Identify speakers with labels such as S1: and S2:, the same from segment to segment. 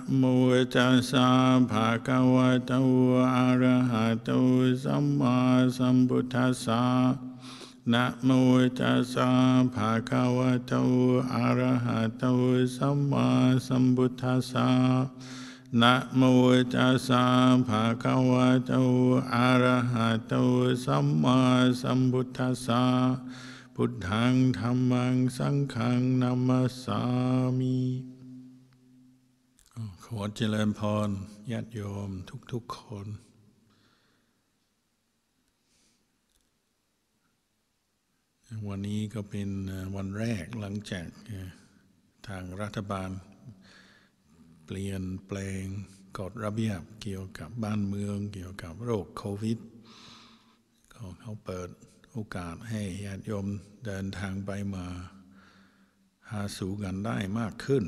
S1: โมตัสสะภะคะวะโตอะระหะโตสัมมาสัมพุทธัสสะนะโมตัสสะภะคะวะโตอะระหะโตสัมมาสัมพุทธัสสะนะโมตัสสะภะคะวะโตอะระหะโตสัมมาสัมพุทธัสสะพุทธังธัมมังสังฆังนัมมัสสามิขอเจริญพรญาติโยมทุกๆคนวันนี้ก็เป็นวันแรกหลังจากทางรัฐบาลเปลี่ยนแปลงกฎระเบียบเกี่ยวกับบ้านเมืองเกี่ยวกับโรคโควิดเขาเปิดโอกาสให้ญาติโยมเดินทางไปมาหาสู่กันได้มากขึ้น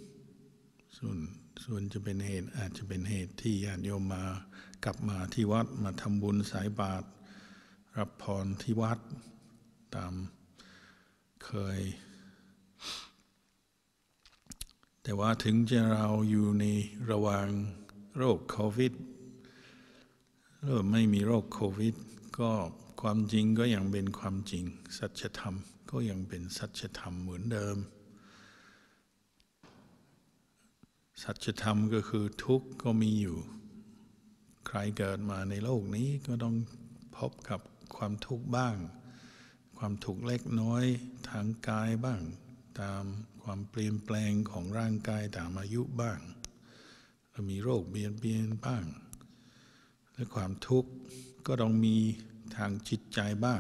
S1: ส่วนจะเป็นเหตุอาจจะเป็นเหตุที่ญาติโยมกลับมาที่วัดมาทำบุญสายบาตรรับพรที่วัดตามเคยแต่ว่าถึงจะเราอยู่ในระหว่างโรคโควิดหรือไม่มีโรคโควิดก็ความจริงก็ยังเป็นความจริงสัจธรรมก็ยังเป็นสัจธรรมเหมือนเดิมสัจธรรมก็คือทุกข์ก็มีอยู่ใครเกิดมาในโลกนี้ก็ต้องพบกับความทุกข์บ้างความทุกข์เล็กน้อยทางกายบ้างตามความเปลี่ยนแปลงของร่างกายตามอายุบ้างแล้วมีโรคเบียดเบียนบ้างและความทุกข์ก็ต้องมีทางจิตใจบ้าง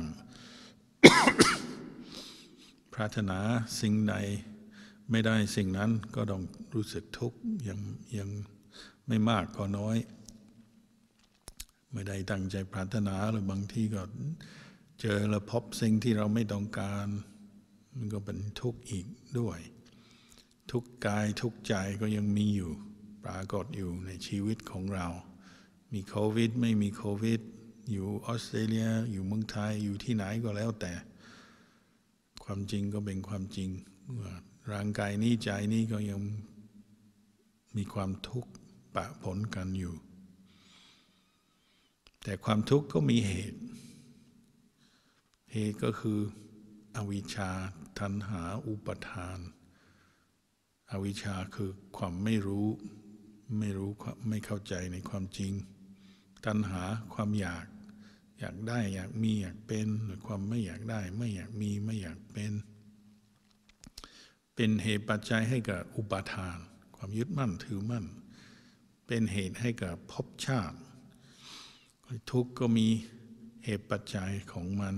S1: ปรารถนาสิ่งใดไม่ได้สิ่งนั้นก็ต้องรู้สึกทุกข์ยังไม่มากก็น้อยไม่ได้ตั้งใจปรารถนาหรือบางทีก็เจอแล้วพบสิ่งที่เราไม่ต้องการมันก็เป็นทุกข์อีกด้วยทุกข์กายทุกข์ใจก็ยังมีอยู่ปรากฏอยู่ในชีวิตของเรามีโควิดไม่มีโควิดอยู่ออสเตรเลียอยู่เมืองไทยอยู่ที่ไหนก็แล้วแต่ความจริงก็เป็นความจริงร่างกายนี้ใจนี้ก็ยังมีความทุกข์ปะปนกันอยู่แต่ความทุกข์ก็มีเหตุก็คืออวิชชาตัณหาอุปทานอวิชชาคือความไม่รู้ไม่เข้าใจในความจริงตัณหาความอยากได้อยากมีอยากเป็นหรือความไม่อยากได้ไม่อยากมีไม่อยากเป็นเหตุปัจจัยให้เกิดอุปทานความยึดมั่นถือมั่นเป็นเหตุให้เกิดภพชาติทุกข์ก็มีเหตุปัจจัยของมัน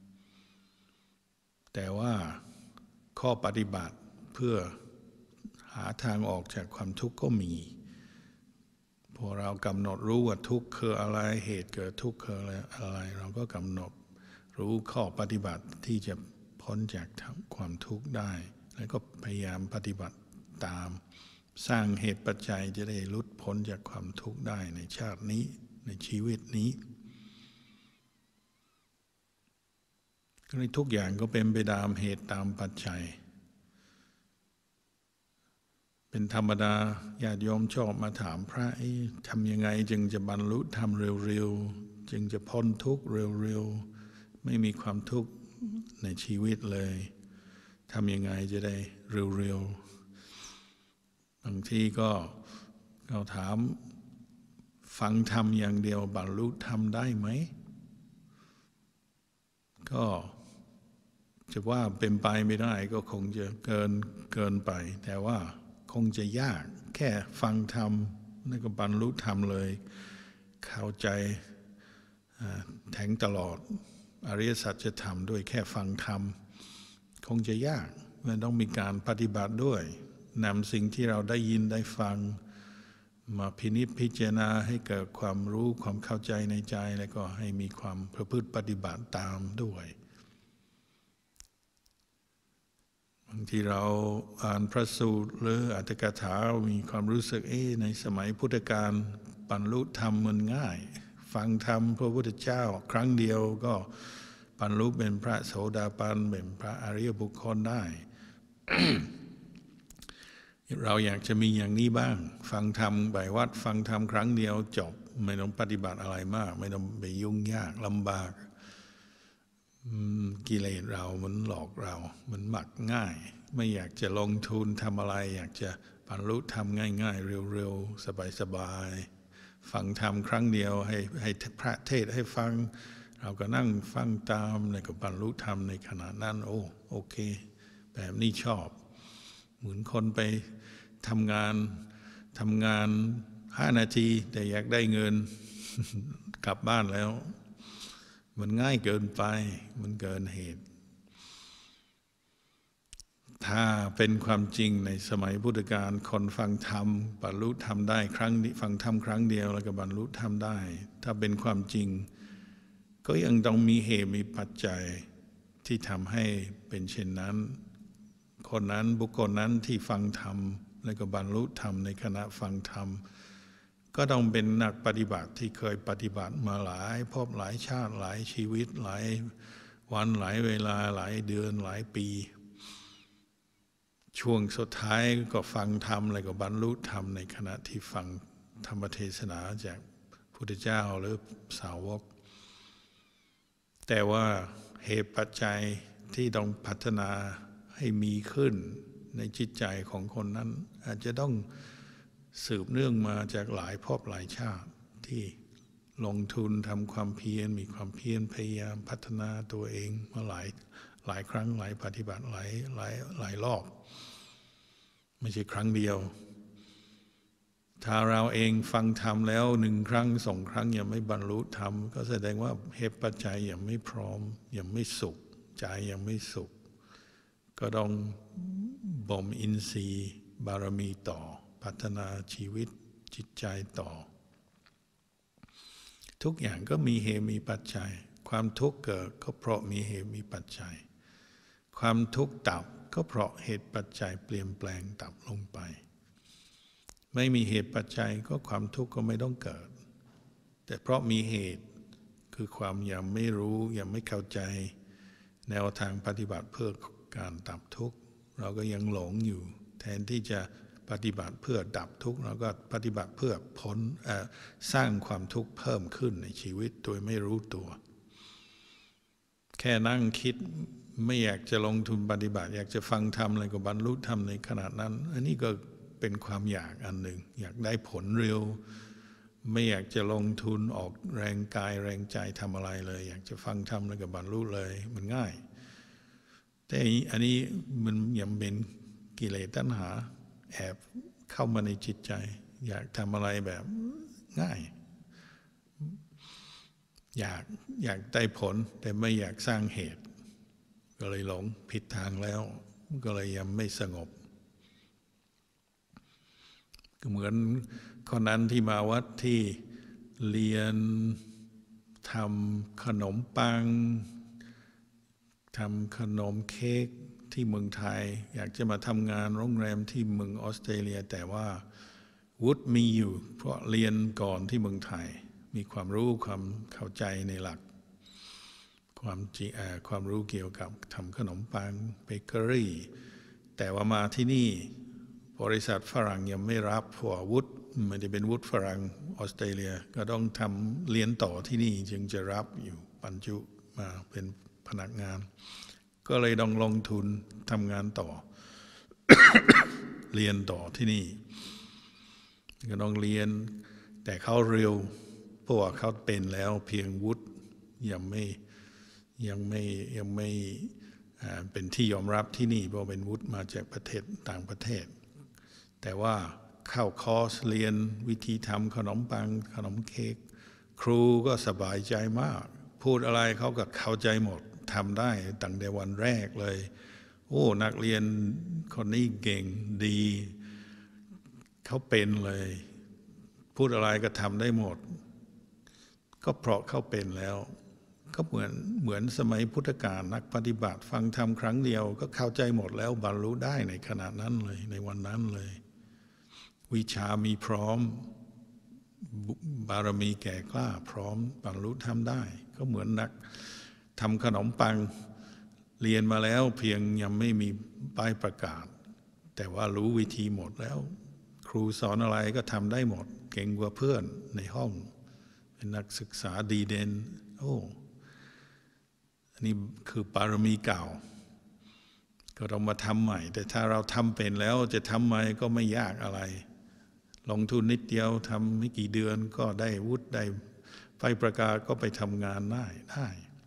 S1: แต่ว่าข้อปฏิบัติเพื่อหาทางออกจากความทุกข์ก็มีพอเรากำหนดรู้ว่าทุกข์คืออะไรเหตุเกิดทุกข์คืออะไรเราก็กำหนดรู้ข้อปฏิบัติที่จะพ้นจากความทุกข์ได้แล้วก็พยายามปฏิบัติตามสร้างเหตุปัจจัยจะได้หลุดพ้นจากความทุกข์ได้ในชาตินี้ในชีวิตนี้ทุกอย่างก็เป็นไปตามเหตุตามปัจจัยเป็นธรรมดาญาติโยมชอบมาถามพระทำยังไงจึงจะบรรลุธรรมเร็วๆจึงจะพ้นทุกข์เร็วๆไม่มีความทุกข์ในชีวิตเลยทำยังไงจะได้เร็วๆบางทีก็เราถามฟังธรรมอย่างเดียวบรรลุธรรมได้ไหมก็จะว่าเป็นไปไม่ได้ก็คงจะเกินไปแต่ว่าคงจะยากแค่ฟังธรรมนั่นก็บรรลุธรรมเลยเข้าใจแทงตลอดอริยสัจธรรมด้วยแค่ฟังธรรมคงจะยากมันต้องมีการปฏิบัติด้วยนำสิ่งที่เราได้ยินได้ฟังมาพินิจพิจารณาให้เกิดความรู้ความเข้าใจในใจแล้วก็ให้มีความประพฤติปฏิบัติตามด้วยบางทีเราอ่านพระสูตรหรืออรรถกถามีความรู้สึกในสมัยพุทธกาลบรรลุธรรมมันง่ายฟังธรรมพระพุทธเจ้าครั้งเดียวก็บรรลุเป็นพระโสดาบันเป็นพระอริยบุคคลได้เราอยากจะมีอย่างนี้บ้างฟังธรรมไปวัดฟังธรรมครั้งเดียวจบไม่ต้องปฏิบัติอะไรมากไม่ต้องไปยุ่งยากลำบากกิเลสเรามันหลอกเรามันหมักง่ายไม่อยากจะลงทุนทำอะไรอยากจะบรรลุธรรมง่ายๆเร็วๆสบายๆฟังธรรมครั้งเดียวให้พระเทศให้ฟังเราก็นั่งฟังตามแล้วก็บรรลุธรรมในขณะนั้นโอเคแบบนี้ชอบเหมือนคนไปทำงาน5 นาทีแต่อยากได้เงิน กลับบ้านแล้วมันง่ายเกินไปมันเกินเหตุ ถ้าเป็นความจริงในสมัยพุทธกาลคนฟังธรรมบรรลุธรรมได้ครั้งฟังธรรมครั้งเดียวแล้วก็บรรลุธรรมได้ ถ้าเป็นความจริงก็ยังต้องมีเหตุมีปัจจัยที่ทำให้เป็นเช่นนั้นคนนั้นบุคคลนั้นที่ฟังธรรมแล้วก็บรรลุธรรมในขณะฟังธรรมก็ต้องเป็นนักปฏิบัติที่เคยปฏิบัติมาหลายภพหลายชาติหลายชีวิตหลายวันหลายเวลาหลายเดือนหลายปีช่วงสุดท้ายก็ฟังธรรมแล้วก็บรรลุธรรมในขณะที่ฟังธรรมเทศนาจากพุทธเจ้าหรือสาวกแต่ว่าเหตุปัจจัยที่ต้องพัฒนาให้มีขึ้นในจิตใจของคนนั้นอาจจะต้องสืบเนื่องมาจากหลายภพหลายชาติที่ลงทุนทำความเพียรมีความเพียรพยายามพัฒนาตัวเองมาหลายครั้งหลายปฏิบัติหลายรอบไม่ใช่ครั้งเดียวถ้าเราเองฟังธรรมแล้ว1 ครั้ง 2 ครั้งยังไม่บรรลุธรรมก็แสดงว่าเหตุปัจจัยยังไม่พร้อมยังไม่สุขใจยังไม่สุขก็ต้องบ่มอินทรีย์บารมีต่อพัฒนาชีวิตจิตใจต่อทุกอย่างก็มีเหตุมีปัจจัยความทุกข์เกิดก็เพราะมีเหตุมีปัจจัยความทุกข์ดับก็เพราะเหตุปัจจัยเปลี่ยนแปลงดับลงไปไม่มีเหตุปัจจัยก็ความทุกข์ก็ไม่ต้องเกิดแต่เพราะมีเหตุคือความยังไม่รู้ยังไม่เข้าใจแนวทางปฏิบัติเพื่อการดับทุกข์เราก็ยังหลงอยู่แทนที่จะปฏิบัติเพื่อดับทุกข์เราก็ปฏิบัติเพื่อสร้างความทุกข์เพิ่มขึ้นในชีวิตโดยไม่รู้ตัวแค่นั่งคิดไม่อยากจะลงทุนปฏิบัติอยากจะฟังธรรมอะไรก็บรรลุธรรมในขณะนั้นอันนี้ก็เป็นความอยากอันหนึ่งอยากได้ผลเร็วไม่อยากจะลงทุนออกแรงกายแรงใจทำอะไรเลยอยากจะฟังธรรมแล้วก็บรรลุเลยมันง่ายแต่อันนี้มันยังเป็นกิเลสตัณหาแอบเข้ามาในจิตใจอยากทำอะไรแบบง่ายอยากได้ผลแต่ไม่อยากสร้างเหตุก็เลยหลงผิดทางแล้วก็เลยยังไม่สงบก็เหมือนคนนั้นที่มาวัดที่เรียนทำขนมปังทำขนมเค้กที่เมืองไทยอยากจะมาทำงานโรงแรมที่เมืองออสเตรเลียแต่ว่าวุฒิมีอยู่เพราะเรียนก่อนที่เมืองไทยมีความรู้ความเข้าใจในหลักความรู้เกี่ยวกับทำขนมปังเบเกอรี่แต่ว่ามาที่นี่บริษัทฝรั่งยังไม่รับเพราะวุฒิไม่ได้เป็นวุฒิฝรั่งออสเตรเลียก็ต้องทำเรียนต่อที่นี่จึงจะรับอยู่บรรจุมาเป็นพนักงานก็เลยต้องลงทุนทำงานต่อ เรียนต่อที่นี่ก็ต้องเรียนแต่เขาเร็วเพราะว่าเขาเป็นแล้วเพียงวุฒิยังไม่เป็นที่ยอมรับที่นี่เพราะเป็นวุฒิมาจากประเทศต่างประเทศแต่ว่าเข้าคอร์สเรียนวิธีทำขนมปังขนมเค้กครูก็สบายใจมากพูดอะไรเขาก็เข้าใจหมดทำได้ตั้งแต่วันแรกเลยนักเรียนคนนี้เก่งดีเขาเป็นเลยพูดอะไรก็ทำได้หมดก็เพราะเขาเป็นแล้วก็เหมือนสมัยพุทธกาลนักปฏิบัติฟังธรรมครั้งเดียวก็เข้าใจหมดแล้วบรรลุได้ในขณะนั้นเลยในวันนั้นเลยวิชามีพร้อมบารมีแก่กล้าพร้อมบรรลุธรรมได้ก็เหมือนนักทำขนมปังเรียนมาแล้วเพียงยังไม่มีป้ายประกาศแต่ว่ารู้วิธีหมดแล้วครูสอนอะไรก็ทำได้หมดเก่งกว่าเพื่อนในห้องเป็นนักศึกษาดีเด่นโอ้อันนี้คือปารมีเก่าก็ต้องมาทำใหม่แต่ถ้าเราทำเป็นแล้วจะทำใหม่ก็ไม่ยากอะไรลงทุนนิดเดียวทำไม่กี่เดือนก็ได้วุฒิได้ไฟประกาศก็ไปทำงานได้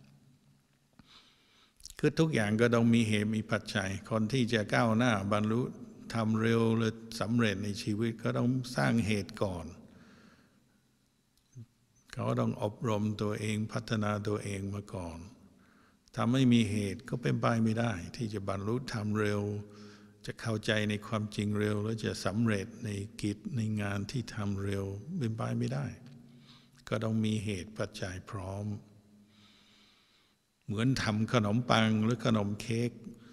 S1: คือทุกอย่างก็ต้องมีเหตุมีปัจจัยคนที่จะก้าวหน้าบรรลุทำเร็วหรือสำเร็จในชีวิตก็ต้องสร้างเหตุก่อนเขาต้องอบรมตัวเองพัฒนาตัวเองมาก่อนถ้าไม่มีเหตุก็เป็นไปไม่ได้ที่จะบรรลุทำเร็วจะเข้าใจในความจริงเร็วแล้วจะสำเร็จในกิจในงานที่ทำเร็วเป็นไปไม่ได้ก็ต้องมีเหตุปัจจัยพร้อมเหมือนทำขนมปังหรือขนมเค้ก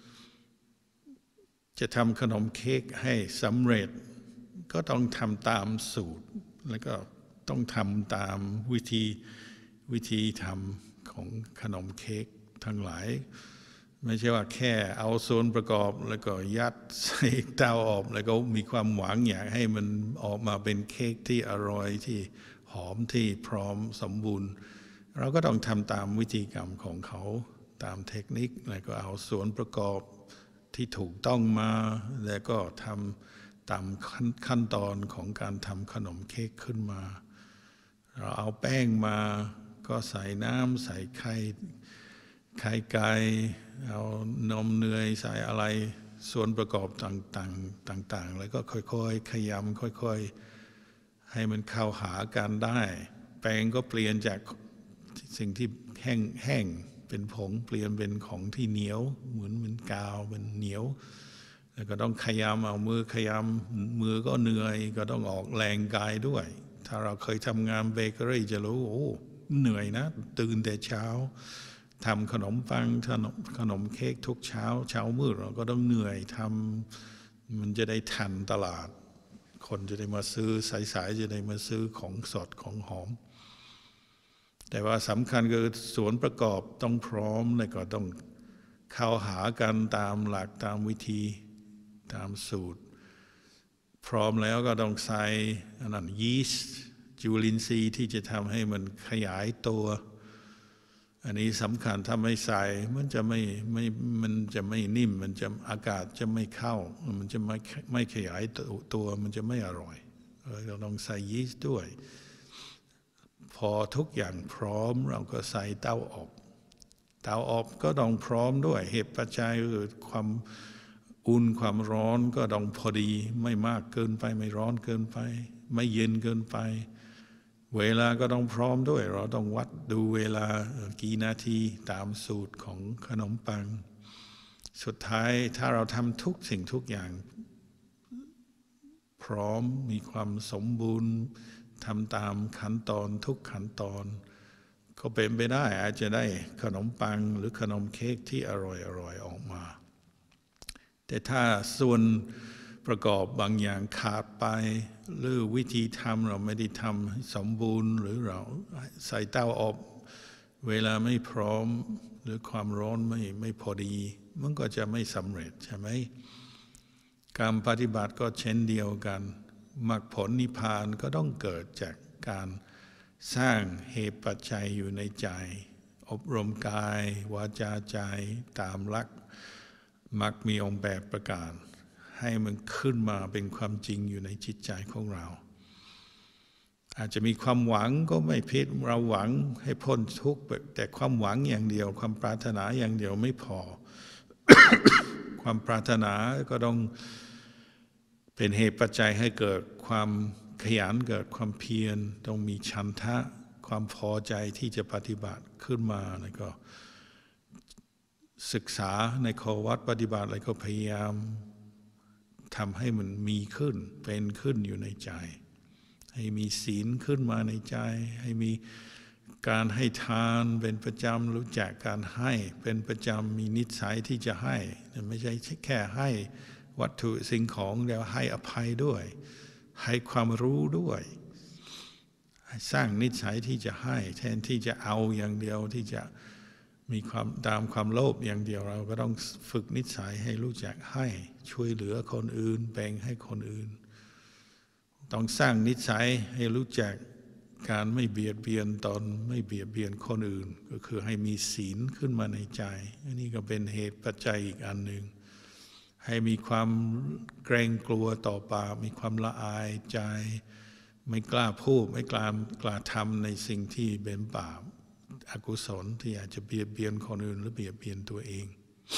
S1: จะทำขนมเค้กให้สำเร็จก็ต้องทำตามสูตรแล้วก็ต้องทำตามวิธีทำของขนมเค้กทั้งหลายไม่ใช่ว่าแค่เอาส่วนประกอบแล้วก็ยัดใส่เตาอบแล้วก็มีความหวังอยากให้มันออกมาเป็นเค้กที่อร่อยที่หอมที่พร้อมสมบูรณ์เราก็ต้องทำตามวิธีกรรมของเขาตามเทคนิคแล้วก็เอาส่วนประกอบที่ถูกต้องมาแล้วก็ทำตามขั้นตอนของการทำขนมเค้กขึ้นมาเราเอาแป้งมาก็ใส่น้ำใส่ไข่ไก่เอานมเนยใส่อะไรส่วนประกอบต่างแล้วก็ค่อยๆขยำค่อยๆให้มันเข้าหากันได้แป้งก็เปลี่ยนจากสิ่งที่แห้งเป็นผงเปลี่ยนเป็นของที่เหนียวเหมือนกาวเป็นเหนียวแล้วก็ต้องขยำเอามือขยำมือก็เหนื่อยก็ต้องออกแรงกายด้วยถ้าเราเคยทำงานเบเกอรี่จะรู้โอ้เหนื่อยนะตื่นแต่เช้าทำขนมปังขนมเค้กทุกเช้ามืดเราก็ต้องเหนื่อยทำมันจะได้ทันตลาดคนจะได้มาซื้อสายจะได้มาซื้อของสดของหอมแต่ว่าสำคัญคือส่วนประกอบต้องพร้อมแล้วก็ต้องเข้าหากันตามหลักตามวิธีตามสูตรพร้อมแล้วก็ต้องใส่ยีสต์จุลินทรีย์ที่จะทำให้มันขยายตัวอันนี้สำคัญถ้าไม่ใส่มันจะไม่นิ่มมันจะอากาศจะไม่เข้ามันจะไม่ขยายตัวมันจะไม่อร่อยเราต้องใส่ยีสต์ด้วยพอทุกอย่างพร้อมเราก็ใส่เตาอบก็ต้องพร้อมด้วยเหตุปัจจัยคือความอุ่นความร้อนก็ต้องพอดีไม่มากเกินไปไม่ร้อนเกินไปไม่เย็นเกินไปเวลาก็ต้องพร้อมด้วยเราต้องวัดดูเวลากี่นาทีตามสูตรของขนมปังสุดท้ายถ้าเราทำทุกสิ่งทุกอย่างพร้อมมีความสมบูรณ์ทำตามขั้นตอนทุกขั้นตอนก็เป็นไปได้อาจจะได้ขนมปังหรือขนมเค้กที่อร่อยออกมาแต่ถ้าส่วนประกอบบางอย่างขาดไปหรือวิธีทำเราไม่ได้ทำให้สมบูรณ์หรือเราใส่เตาอบเวลาไม่พร้อมหรือความร้อนไม่พอดีมันก็จะไม่สำเร็จใช่ไหมการปฏิบัติก็เช่นเดียวกันมรรคผลนิพพานก็ต้องเกิดจากการสร้างเหตุปัจจัยอยู่ในใจอบรมกายวาจาใจตามหลักมรรคมีองค์8ประการให้มันขึ้นมาเป็นความจริงอยู่ในจิตใจของเราอาจจะมีความหวังก็ไม่ผิดเราหวังให้พ้นทุกข์แต่ความหวังอย่างเดียวความปรารถนาอย่างเดียวไม่พอ ความปรารถนาก็ต้องเป็นเหตุปัจจัยให้เกิดความขยันเกิดความเพียรต้องมีฉันทะความพอใจที่จะปฏิบัติขึ้นมาแล้วก็ศึกษาในข้อวัดปฏิบัติแล้วก็พยายามทำให้มันมีขึ้นเป็นขึ้นอยู่ในใจให้มีศีลขึ้นมาในใจให้มีการให้ทานเป็นประจำรู้จักการให้เป็นประจำมีนิสัยที่จะให้ไม่ใช่แค่ให้วัตถุสิ่งของเดียวให้อภัยด้วยให้ความรู้ด้วยสร้างนิสัยที่จะให้แทนที่จะเอาอย่างเดียวที่จะมีความตามความโลภอย่างเดียวเราก็ต้องฝึกนิสัยให้รู้จักให้ช่วยเหลือคนอื่นแบ่งให้คนอื่นต้องสร้างนิสัยให้รู้จักการไม่เบียดเบียนตนไม่เบียดเบียนคนอื่นก็คือให้มีศีลขึ้นมาในใจอันนี้ก็เป็นเหตุปัจจัยอีกอันหนึ่งให้มีความเกรงกลัวต่อบาปมีความละอายใจไม่กล้าพูดไม่กล้าทำในสิ่งที่เป็นบาปอกุศลที่อาจจะเบียดเบียนคนอื่นหรือเบียดเบียนตัวเอง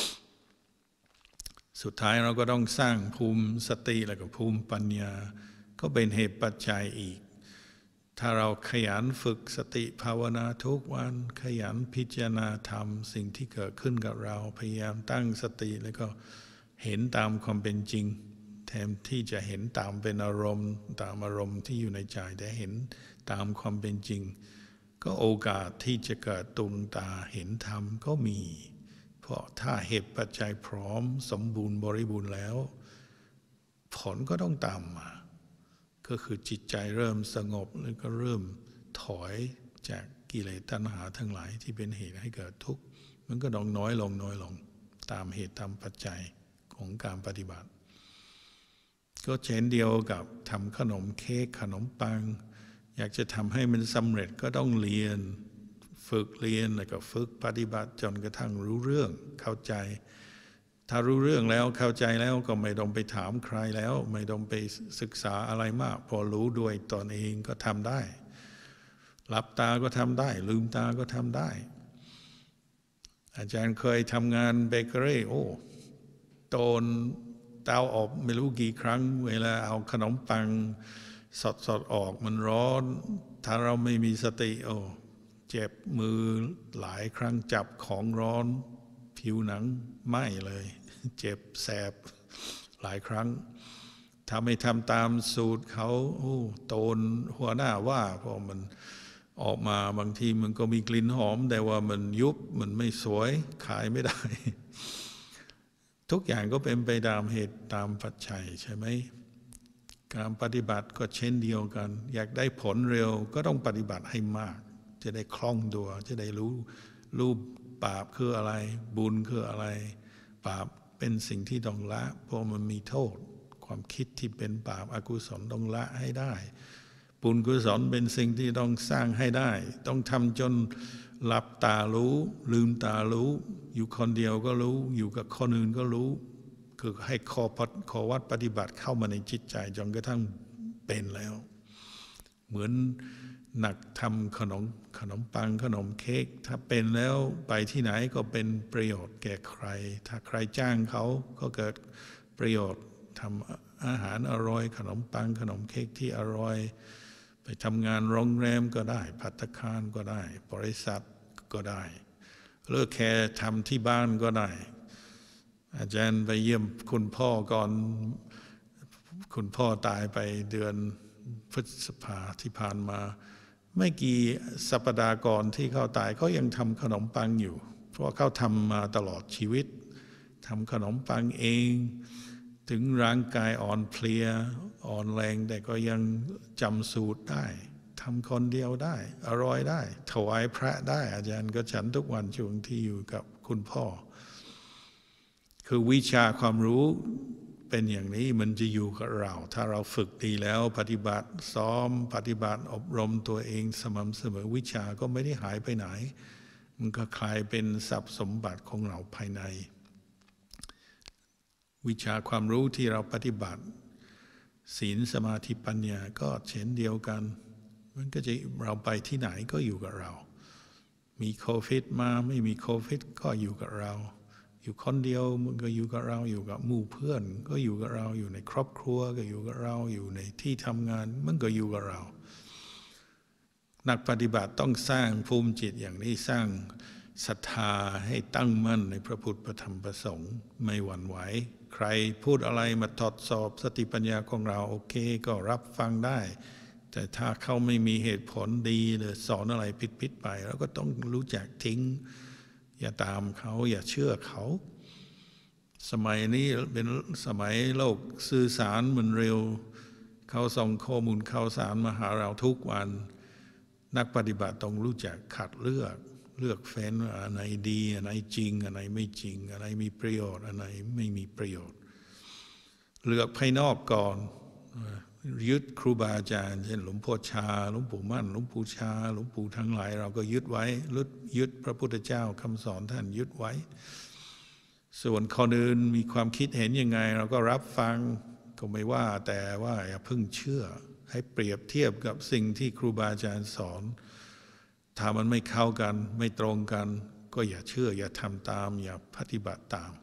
S1: สุดท้ายเราก็ต้องสร้างภูมิสติและก็ภูมิปัญญาก็เป็นเหตุปัจจัยอีกถ้าเราขยันฝึกสติภาวนาทุกวันขยันพิจารณาธรรมสิ่งที่เกิดขึ้นกับเราพยายามตั้งสติแล้วก็เห็นตามความเป็นจริงแทนที่จะเห็นตามเป็นอารมณ์ตามอารมณ์ที่อยู่ในใจแต่เห็นตามความเป็นจริงก็โอกาสที่จะเกิดตุงตาเห็นธรรมก็มีเพราะถ้าเหตุปัจจัยพร้อมสมบูรณ์บริบูรณ์แล้วผลก็ต้องตามมาก็คือจิตใจเริ่มสงบแล้วก็เริ่มถอยจากกิเลสตัณหาทั้งหลายที่เป็นเหตุให้เกิดทุกข์มันก็ต้องน้อยลงตามเหตุตามปัจจัยของการปฏิบัติก็เช่นเดียวกับทำขนมเค้กขนมปังอยากจะทำให้มันสำเร็จก็ต้องเรียนฝึกเรียนแล้วก็ฝึกปฏิบัติจนกระทั่งรู้เรื่องเข้าใจถ้ารู้เรื่องแล้วเข้าใจแล้วก็ไม่ต้องไปถามใครแล้วไม่ต้องไปศึกษาอะไรมากพอรู้ด้วยตนเองก็ทำได้หลับตาก็ทำได้ลืมตาก็ทำได้อาจารย์เคยทำงานเบเกอรี่โตนเตาอบไม่รู้กี่ครั้งเวลาเอาขนมปังสดออกมันร้อนถ้าเราไม่มีสติเจ็บมือหลายครั้งจับของร้อนผิวหนังไหม้เลยเจ็บแสบหลายครั้งถ้าไม่ทำตามสูตรเขาโตนหัวหน้าว่าเพราะมันออกมาบางทีมันก็มีกลิ่นหอมแต่ว่ามันยุบมันไม่สวยขายไม่ได้ทุกอย่างก็เป็นไปตามเหตุตามปัจจัยใช่ไหมการปฏิบัติก็เช่นเดียวกันอยากได้ผลเร็วก็ต้องปฏิบัติให้มากจะได้คล่องตัวจะได้รู้บาปคืออะไรบุญคืออะไรบาปเป็นสิ่งที่ต้องละเพราะมันมีโทษความคิดที่เป็นบาปอกุศลต้องละให้ได้บุญกุศลเป็นสิ่งที่ต้องสร้างให้ได้ต้องทำจนหลับตารู้ลืมตารู้อยู่คนเดียวก็รู้อยู่กับคนอื่นก็รู้คือให้ขอวัดปฏิบัติเข้ามาในจิตใจจนกระทั่งเป็นแล้วเหมือนหนักทำขนมปังขนมเค้กถ้าเป็นแล้วไปที่ไหนก็เป็นประโยชน์แก่ใครถ้าใครจ้างเขาก็เกิดประโยชน์ทำอาหารอร่อยขนมปังขนมเค้กที่อร่อยไปทำงานโรงแรมก็ได้ภัตตาคารก็ได้บริษัทก็ได้เลิกแค่ทำที่บ้านก็ได้อาจารย์ไปเยี่ยมคุณพ่อก่อนคุณพ่อตายไปเดือนพฤษภาที่ผ่านมาไม่กี่สัปดาห์ก่อนที่เขาตายเขายังทำขนมปังอยู่เพราะเขาทำมาตลอดชีวิตทำขนมปังเองถึงร่างกายอ่อนเพลียอ่อนแรงแต่ก็ยังจำสูตรได้ทำคนเดียวได้อร่อยได้ถวายพระได้อาจารย์ก็ฉันทุกวันช่วงที่อยู่กับคุณพ่อคือวิชาความรู้เป็นอย่างนี้มันจะอยู่กับเราถ้าเราฝึกดีแล้วปฏิบัติซ้อมปฏิบัติอบรมตัวเองสม่ำเสมอวิชาก็ไม่ได้หายไปไหนมันก็กลายเป็นทรัพย์สมบัติของเราภายในวิชาความรู้ที่เราปฏิบัติศีลสมาธิปัญญาก็เช่นเดียวกันมันก็จะเราไปที่ไหนก็อยู่กับเรามีโควิดมาไม่มีโควิดก็อยู่กับเราอยู่คนเดียวมันก็อยู่กับเราอยู่กับหมู่เพื่อนก็อยู่กับเราอยู่ในครอบครัวก็อยู่กับเราอยู่ในที่ทำงานมันก็อยู่กับเรานักปฏิบัติต้องสร้างภูมิจิตอย่างนี้สร้างศรัทธาให้ตั้งมั่นในพระพุทธพระธรรมพระสงฆ์ไม่หวั่นไหวใครพูดอะไรมาทดสอบสติปัญญาของเราโอเคก็รับฟังได้แต่ถ้าเขาไม่มีเหตุผลดีหรือสอนอะไรผิดไปเราก็ต้องรู้จักทิ้งอย่าตามเขาอย่าเชื่อเขาสมัยนี้เป็นสมัยโลกสื่อสารมันเร็วเขาส่งข้อมูลข่าวสารมาหาเราทุกวันนักปฏิบัติต้องรู้จักคัดเลือกเลือกเฟ้นว่าอันไหนดีอันไหนจริงอันไหนไม่จริงอันไหนมีประโยชน์อันไหนไม่มีประโยชน์เลือกภายนอกก่อนยึดครูบาอาจารย์เช่นหลวงพ่อชาหลวงปู่มั่นหลวงปู่ชาหลวงปู่ทั้งหลายเราก็ยึดไว้ยึดพระพุทธเจ้าคำสอนท่านยึดไว้ส่วนคนอื่นมีความคิดเห็นยังไงเราก็รับฟังก็ไม่ว่าแต่ว่าอย่าเพิ่งเชื่อให้เปรียบเทียบกับสิ่งที่ครูบาอาจารย์สอนถ้ามันไม่เข้ากันไม่ตรงกันก็อย่าเชื่ออย่าทำตามอย่าปฏิบัติตาม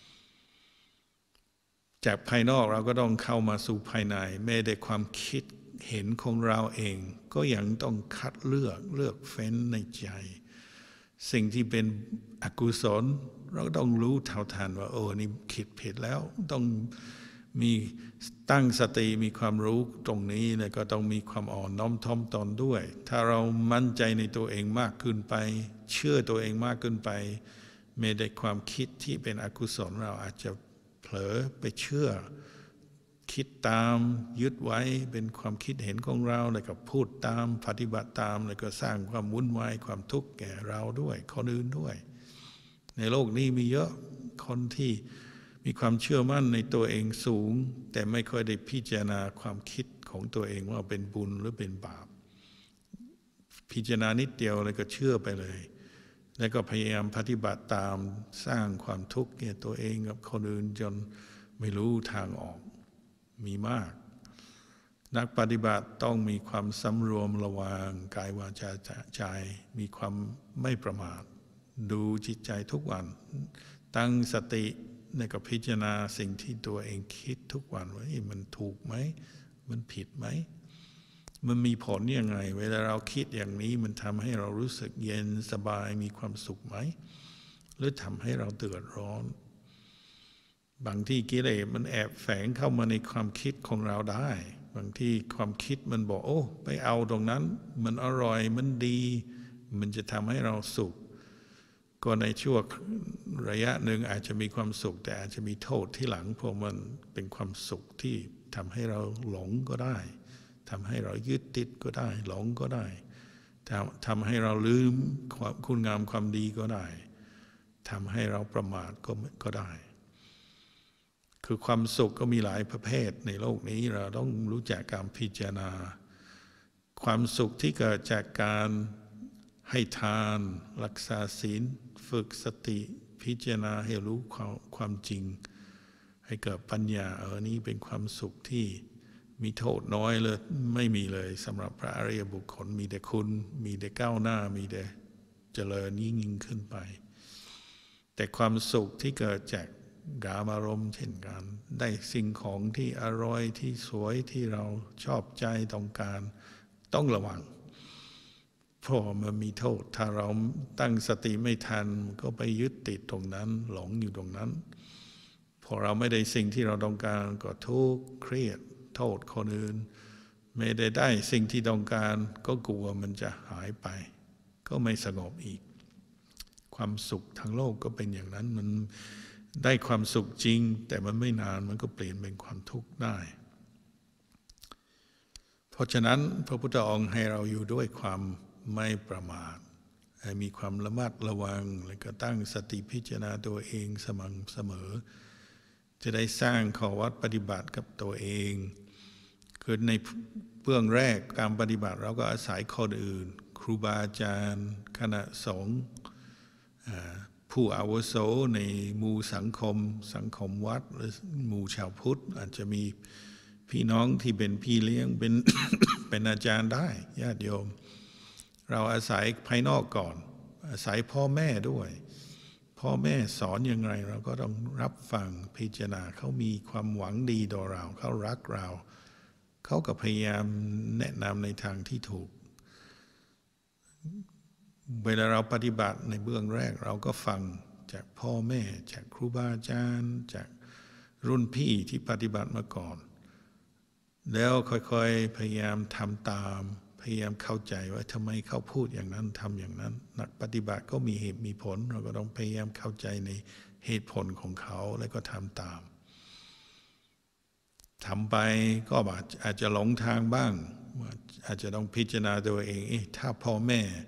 S1: จากภายนอกเราก็ต้องเข้ามาสู่ภายในแม้แต่ความคิดเห็นของเราเองก็ยังต้องคัดเลือกเฟ้นในใจสิ่งที่เป็นอกุศลเราก็ต้องรู้เท่าทันว่านี่คิดผิดแล้วต้องมีตั้งสติมีความรู้ตรงนี้แล้วก็ต้องมีความอ่อนน้อมถ่อมตนด้วยถ้าเรามั่นใจในตัวเองมากขึ้นไปเชื่อตัวเองมากขึ้นไปแม้แต่ความคิดที่เป็นอกุศลเราอาจจะเผลอไปเชื่อคิดตามยึดไว้เป็นความคิดเห็นของเราแล้วก็พูดตามปฏิบัติตามแล้วก็สร้างความวุ่นวายความทุกข์แก่เราด้วยคนอื่นด้วยในโลกนี้มีเยอะคนที่มีความเชื่อมั่นในตัวเองสูงแต่ไม่ค่อยได้พิจารณาความคิดของตัวเองว่าเป็นบุญหรือเป็นบาปพิจารณานิดเดียวเลยก็เชื่อไปเลยแล้วก็พยายามปฏิบัติตามสร้างความทุกข์แก่ตัวเองกับคนอื่นจนไม่รู้ทางออกมีมากนักปฏิบัติต้องมีความสำรวมระวังกายวาจาใจมีความไม่ประมาทดูจิตใจทุกวันตั้งสติในกับพิจารณาสิ่งที่ตัวเองคิดทุกวันว่ามันถูกไหมมันผิดไหมมันมีผลยังไงเวลาเราคิดอย่างนี้มันทำให้เรารู้สึกเย็นสบายมีความสุขไหมหรือทำให้เราเดือดร้อนบางที่กิเลสมันแอบแฝงเข้ามาในความคิดของเราได้บางที่ความคิดมันบอกไปเอาตรงนั้นมันอร่อยมันดีมันจะทำให้เราสุขก็ในช่วงระยะหนึ่งอาจจะมีความสุขแต่อาจจะมีโทษที่หลังเพราะมันเป็นความสุขที่ทำให้เราหลงก็ได้ทำให้เรายึดติดก็ได้หลงก็ได้ทำให้เราลืมคุณงามความดีก็ได้ทำให้เราประมาทก็ได้คือความสุขก็มีหลายประเภทในโลกนี้เราต้องรู้จักการพิจารณาความสุขที่เกิดจากการให้ทานรักษาศีลฝึกสติพิจารณาให้รู้ความจริงให้เกิดปัญญานี้เป็นความสุขที่มีโทษน้อยเลยไม่มีเลยสำหรับพระอริยบุคคลมีแต่คุณมีแต่ก้าวหน้ามีแต่เจริญยิ่งขึ้นไปแต่ความสุขที่เกิดจากกามารมณ์เช่นกันได้สิ่งของที่อร่อยที่สวยที่เราชอบใจต้องการต้องระวังเพราะมันมีโทษถ้าเราตั้งสติไม่ทันก็ไปยึดติดตรงนั้นหลงอยู่ตรงนั้นพอเราไม่ได้สิ่งที่เราต้องการก็ทุกข์เครียดโทษคนอื่นไม่ได้สิ่งที่ต้องการก็กลัวมันจะหายไปก็ไม่สงบอีกความสุขทางโลกก็เป็นอย่างนั้นมันได้ความสุขจริงแต่มันไม่นานมันก็เปลี่ยนเป็นความทุกข์ได้เพราะฉะนั้นพระพุทธองค์ให้เราอยู่ด้วยความไม่ประมาทให้มีความระมัดระวังและก็ตั้งสติพิจารณาตัวเองสม่ำเสมอจะได้สร้างข้อวัดปฏิบัติกับตัวเองคือในเบื้องแรกการปฏิบัติเราก็อาศัยคนอื่นครูบาอาจารย์คณะสงฆ์ผู้อาวุโสในหมู่สังคมวัดหรือหมู่ชาวพุทธอาจจะมีพี่น้องที่เป็นพี่เลี้ยงเป็น เป็นอาจารย์ได้ญาติโยมเราอาศัยภายนอกก่อนอาศัยพ่อแม่ด้วยพ่อแม่สอนอย่างไรเราก็ต้องรับฟังพิจารณาเขามีความหวังดีต่อเราเขารักเราเขาก็พยายามแนะนำในทางที่ถูกเวลาเราปฏิบัติในเบื้องแรกเราก็ฟังจากพ่อแม่จากครูบาอาจารย์จากรุ่นพี่ที่ปฏิบัติมาก่อนแล้วค่อยๆพยายามทำตามพยายามเข้าใจว่าทำไมเขาพูดอย่างนั้นทำอย่างนั้นนักปฏิบัติก็มีเหตุมีผลเราก็ต้องพยายามเข้าใจในเหตุผลของเขาแล้วก็ทำตามทำไปก็อาจจะหลงทางบ้างอาจจะต้องพิจารณาตัวเองถ้าพ่อแม่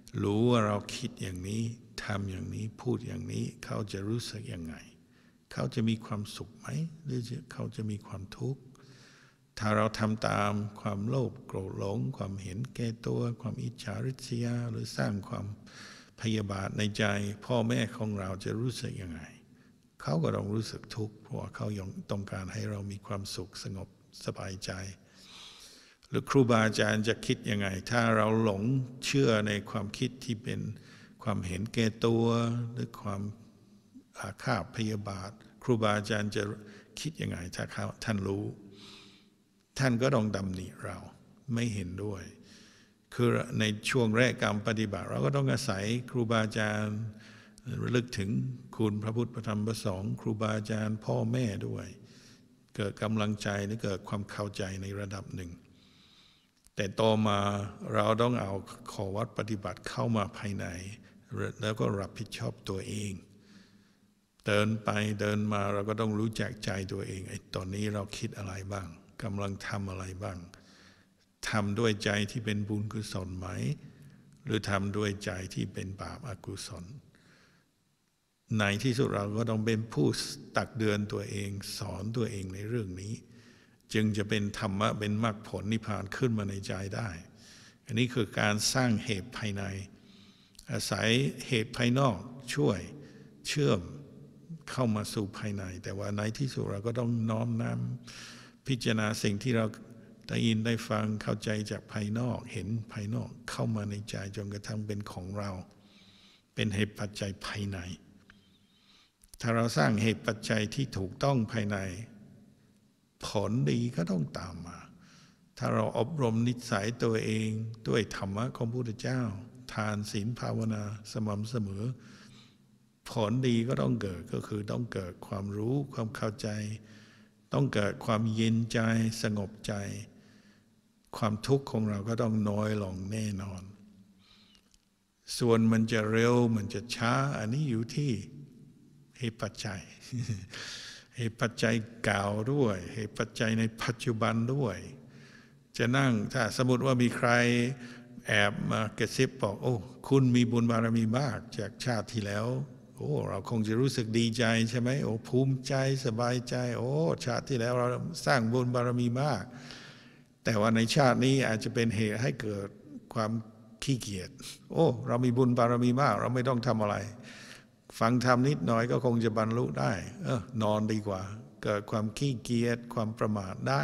S1: รู้ว่าเราคิดอย่างนี้ทำอย่างนี้พูดอย่างนี้เขาจะรู้สึกยังไงเขาจะมีความสุขไหมหรือเขาจะมีความทุกข์ถ้าเราทำตามความโลภโกรธหลงความเห็นแก่ตัวความอิจฉาริษยาหรือสร้างความพยาบาทในใจพ่อแม่ของเราจะรู้สึกยังไงเขาก็ต้องรู้สึกทุกข์เพราะเขาต้องการให้เรามีความสุขสงบสบายใจหรือครูบาอาจารย์จะคิดยังไงถ้าเราหลงเชื่อในความคิดที่เป็นความเห็นแก่ตัวหรือความอาฆาตพยาบาทครูบาอาจารย์จะคิดยังไงถ้าท่านรู้ท่านก็ต้องดำหนิเราไม่เห็นด้วยคือในช่วงแรกการปฏิบัติเราก็ต้องอาศัยครูบาอาจารย์ระลึกถึงคุณพระพุทธพระธรรมพระสงฆ์ครูบาอาจารย์พ่อแม่ด้วยเกิดกำลังใจและเกิดความเข้าใจในระดับหนึ่งแต่ต่อมาเราต้องเอาข้อวัดปฏิบัติเข้ามาภายในแล้วก็รับผิดชอบตัวเองเดินไปเดินมาเราก็ต้องรู้จักใจตัวเองไอ้ตอนนี้เราคิดอะไรบ้างกำลังทำอะไรบ้างทำด้วยใจที่เป็นบุญกุศลไหมหรือทำด้วยใจที่เป็นบาปอกุศลในที่สุดเราก็ต้องเป็นผู้ตักเตือนตัวเองสอนตัวเองในเรื่องนี้จึงจะเป็นธรรมะเป็นมรรคผลนิพพานขึ้นมาในใจได้อันนี้คือการสร้างเหตุภายในอาศัยเหตุภายนอกช่วยเชื่อมเข้ามาสู่ภายในแต่ว่าในที่สุดเราก็ต้องน้อมนำพิจารณาสิ่งที่เราได้ยินได้ฟังเข้าใจจากภายนอกเห็นภายนอกเข้ามาในใจจนกระทั่งเป็นของเราเป็นเหตุปัจจัยภายในถ้าเราสร้างเหตุปัจจัยที่ถูกต้องภายในผลดีก็ต้องตามมาถ้าเราอบรมนิสัยตัวเองด้วยธรรมะของพระพุทธเจ้าทานศีลภาวนาสม่ำเสมอผลดีก็ต้องเกิดก็คือต้องเกิดความรู้ความเข้าใจต้องเกิดความเย็นใจสงบใจความทุกข์ของเราก็ต้องน้อยลงแน่นอนส่วนมันจะเร็วมันจะช้าอันนี้อยู่ที่เหตุปัจจัยเหตุปัจจัยเก่าด้วยเหตุปัจจัยในปัจจุบันด้วยจะนั่งถ้าสมมติว่ามีใครแอบมากระซิบบอกโอ้คุณมีบุญบารมีมากจากชาติที่แล้วโอ้เราคงจะรู้สึกดีใจใช่ไหมโอ้ภูมิใจสบายใจโอ้ชาติที่แล้วเราสร้างบุญบารมีมากแต่ว่าในชาตินี้อาจจะเป็นเหตุให้เกิดความขี้เกียจโอ้เรามีบุญบารมีมากเราไม่ต้องทำอะไรฟังธรรมนิดหน่อยก็คงจะบรรลุได้นอนดีกว่าเกิดความขี้เกียจความประมาทได้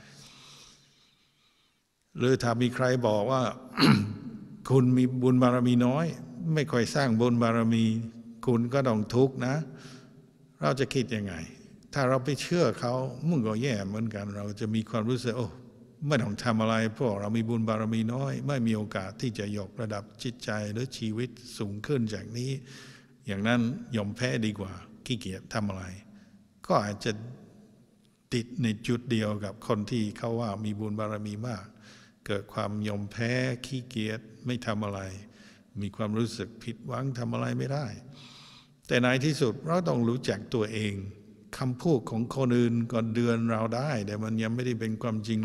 S1: หรือถ้ามีใครบอกว่า คุณมีบุญบารมีน้อยไม่ค่อยสร้างบุญบารมีคุณก็ต้องทุกข์นะเราจะคิดยังไงถ้าเราไปเชื่อเขามึงก็แย่เหมือนกันเราจะมีความรู้สึกโอ้ไม่ต้องทำอะไรเพราะเรามีบุญบารมีน้อยไม่มีโอกาสที่จะยกระดับจิตใจหรือชีวิตสูงขึ้นจากนี้อย่างนั้นยอมแพ้ดีกว่าขี้เกียจทำอะไรก็อาจจะติดในจุดเดียวกับคนที่เขาว่ามีบุญบารมีมากเกิดความยอมแพ้ขี้เกียจไม่ทำอะไรมีความรู้สึกผิดหวังทำอะไรไม่ได้แต่ในที่สุดเราต้องรู้จักตัวเองคำพูดของคนอื่นก็เดือนเราได้แต่มันยังไม่ได้เป็นความจริง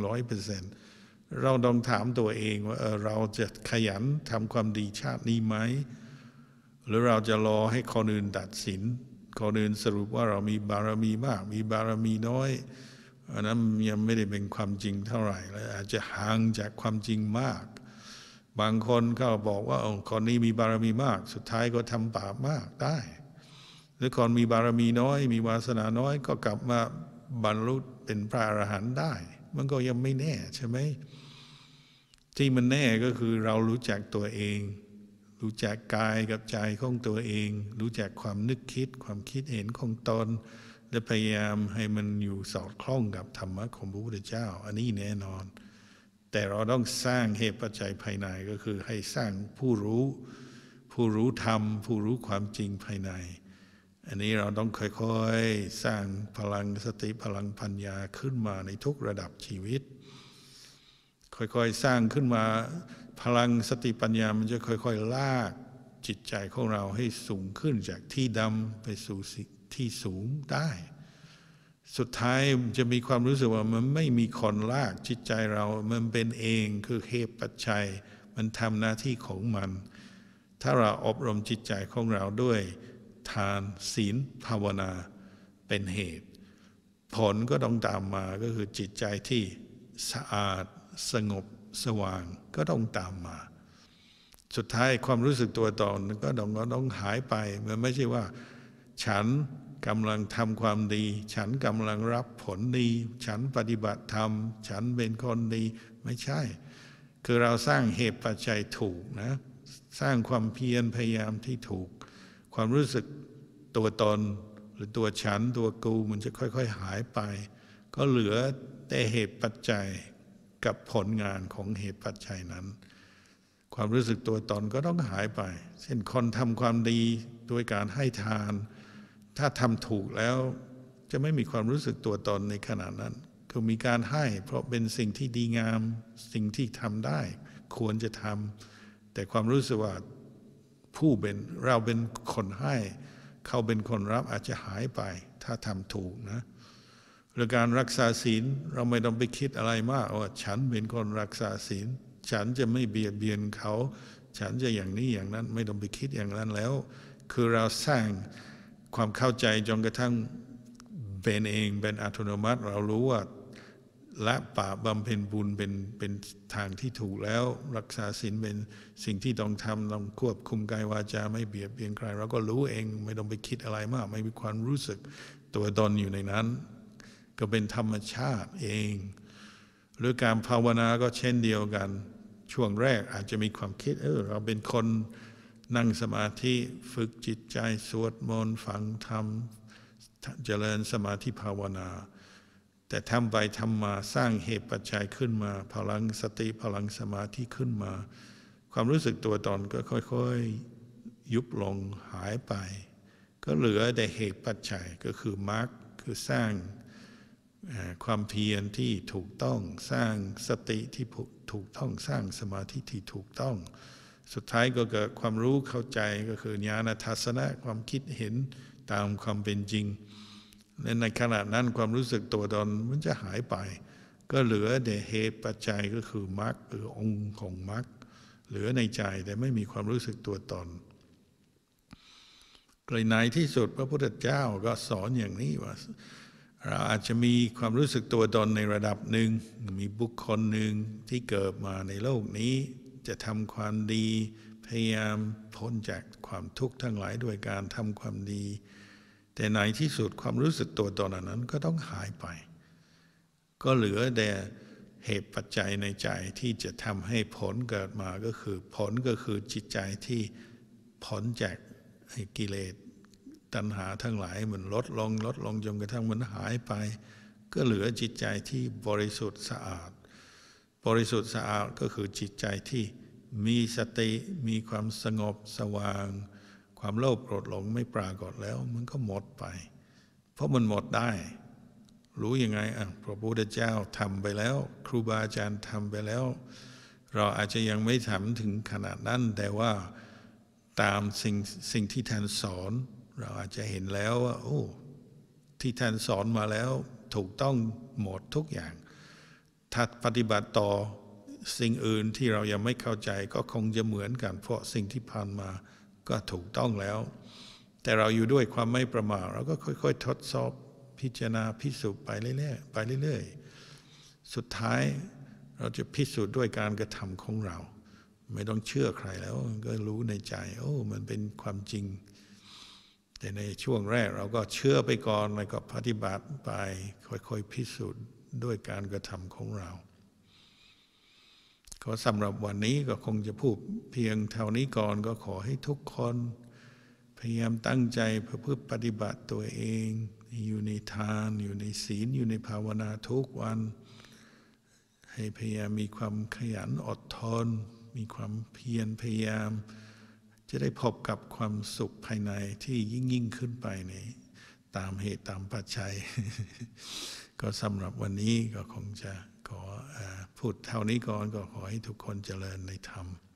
S1: 100%เราต้องถามตัวเองว่าเราจะขยันทำความดีชาตินี้ไหมหรือเราจะรอให้คนอื่นตัดสินคนอื่นสรุปว่าเรามีบารมีมากมีบารมีน้อยอันนั้นยังไม่ได้เป็นความจริงเท่าไหร่และอาจจะห่างจากความจริงมากบางคนก็บอกว่าคนนี้มีบารมีมากสุดท้ายก็ทำบาปมากได้หรือคนมีบารมีน้อยมีวาสนาน้อยก็กลับมาบรรลุเป็นพระอรหันต์ได้มันก็ยังไม่แน่ใช่ไหมที่มันแน่ก็คือเรารู้จักตัวเองรู้จักกายกับใจของตัวเองรู้จักความนึกคิดความคิดเห็นของตนและพยายามให้มันอยู่สอดคล้องกับธรรมะของพระพุทธเจ้าอันนี้แน่นอนแต่เราต้องสร้างเหตุปัจจัยภายในก็คือให้สร้างผู้รู้ธรรมผู้รู้ความจริงภายในอันนี้เราต้องค่อยๆสร้างพลังสติพลังปัญญาขึ้นมาในทุกระดับชีวิตค่อยๆสร้างขึ้นมาพลังสติปัญญามันจะค่อยๆลากจิตใจของเราให้สูงขึ้นจากที่ดำไปสู่ที่สูงได้สุดท้ายจะมีความรู้สึกว่ามันไม่มีคนลากจิตใจเรามันเป็นเองคือเหตุปัจจัยมันทำหน้าที่ของมันถ้าเราอบรมจิตใจของเราด้วยทานศีลภาวนาเป็นเหตุผลก็ต้องตามมาก็คือจิตใจที่สะอาดสงบสว่างก็ต้องตามมาสุดท้ายความรู้สึกตัวตนก็ต้องหายไปมันไม่ใช่ว่าฉันกำลังทำความดีฉันกำลังรับผลดีฉันปฏิบัติธรรมฉันเป็นคนดีไม่ใช่คือเราสร้างเหตุปัจจัยถูกนะสร้างความเพียรพยายามที่ถูกความรู้สึกตัวตนหรือตัวฉันตัวกูมันจะค่อยๆหายไปก็เหลือแต่เหตุปัจจัยกับผลงานของเหตุปัจจัยนั้นความรู้สึกตัวตนก็ต้องหายไปเช่นคนทำความดีโดยการให้ทานถ้าทำถูกแล้วจะไม่มีความรู้สึกตัวตนในขณะนั้นคือมีการให้เพราะเป็นสิ่งที่ดีงามสิ่งที่ทำได้ควรจะทำแต่ความรู้สึกว่าเราเป็นคนให้เขาเป็นคนรับอาจจะหายไปถ้าทำถูกนะหรือการรักษาศีลเราไม่ต้องไปคิดอะไรมากว่าฉันเป็นคนรักษาศีลฉันจะไม่เบียดเบียนเขาฉันจะอย่างนี้อย่างนั้นไม่ต้องไปคิดอย่างนั้นแล้วคือเราสร้างความเข้าใจจนกระทั่งเป็นเองเป็นอัตโนมัติเรารู้ว่าละบาปบำเพ็ญบุญเป็นทางที่ถูกแล้วรักษาศีลเป็นสิ่งที่ต้องทำต้องควบคุมกายวาจาไม่เบียดเบียนใครเราก็รู้เองไม่ต้องไปคิดอะไรมากไม่มีความรู้สึกตัวตนอยู่ในนั้นก็เป็นธรรมชาติเองหรือการภาวนาก็เช่นเดียวกันช่วงแรกอาจจะมีความคิดเราเป็นคนนั่งสมาธิฝึกจิตใจสวดมนต์ฟังธรรมเจริญสมาธิภาวนาแต่ทำไปทำมาสร้างเหตุปัจจัยขึ้นมาพลังสติพลังสมาธิขึ้นมาความรู้สึกตัวตนก็ค่อยๆยุบลงหายไปก็เหลือแต่เหตุปัจจัยก็คือมรรคคือสร้างความเพียรที่ถูกต้องสร้างสติที่ถูกต้องสร้างสมาธิที่ถูกต้องสุดท้ายก็เกิดความรู้เข้าใจก็คือญาณทัศนะความคิดเห็นตามความเป็นจริงและในขณะนั้นความรู้สึกตัวตนมันจะหายไปก็เหลือแต่เหตุปัจจัยก็คือมรรคหรือองค์ของมรรคเหลือในใจแต่ไม่มีความรู้สึกตัวตนในที่สุดพระพุทธเจ้าก็สอนอย่างนี้ว่าเราอาจจะมีความรู้สึกตัวตนในระดับหนึ่งมีบุคคลหนึ่งที่เกิดมาในโลกนี้จะทำความดีพยายามพ้นจากความทุกข์ทั้งหลายด้วยการทำความดีแต่ในที่สุดความรู้สึกตัวตนนั้นก็ต้องหายไปก็เหลือแต่เหตุปัจจัยในใจที่จะทำให้ผลเกิดมาก็คือผลก็คือจิตใจที่พ้นจากกิเลสตัณหาทั้งหลายมันลดลงจนกระทั่งมันหายไปก็เหลือจิตใจที่บริสุทธิ์สะอาดบริสุทธิ์สะอาดก็คือจิตใจที่มีสติมีความสงบสว่างความโลภโกรธหลงไม่ปรากฏแล้วมันก็หมดไปเพราะมันหมดได้รู้ยังไงพระพุทธเจ้าทำไปแล้วครูบาอาจารย์ทำไปแล้วเราอาจจะยังไม่ทำถึงขนาดนั้นแต่ว่าตามสิ่งที่ท่านสอนเราอาจจะเห็นแล้วว่าที่ท่านสอนมาแล้วถูกต้องหมดทุกอย่างถ้าปฏิบัติต่อสิ่งอื่นที่เรายังไม่เข้าใจก็คงจะเหมือนกันเพราะสิ่งที่ผ่านมาก็ถูกต้องแล้วแต่เราอยู่ด้วยความไม่ประมาทเราก็ค่อยๆทดสอบพิจารณาพิสูจน์ไปเรื่อยๆสุดท้ายเราจะพิสูจน์ด้วยการกระทำของเราไม่ต้องเชื่อใครแล้วก็รู้ในใจมันเป็นความจริงแต่ในช่วงแรกเราก็เชื่อไปก่อนแล้วก็ปฏิบัติไปค่อยๆพิสูจน์ด้วยการกระทำของเราก็สำหรับวันนี้ก็คงจะพูดเพียงเท่านี้ก่อนก็ขอให้ทุกคนพยายามตั้งใจเพื่อปฏิบัติตัวเองอยู่ในทานอยู่ในศีลอยู่ในภาวนาทุกวันให้พยายามมีความขยันอดทนมีความเพียรพยายามจะได้พบกับความสุขภายในที่ยิ่งขึ้นไปในตามเหตุตามปัจจัย ก็สำหรับวันนี้ก็คงจะขอพูดเท่านี้ก่อนก็ขอให้ทุกคนเจริญในธรรม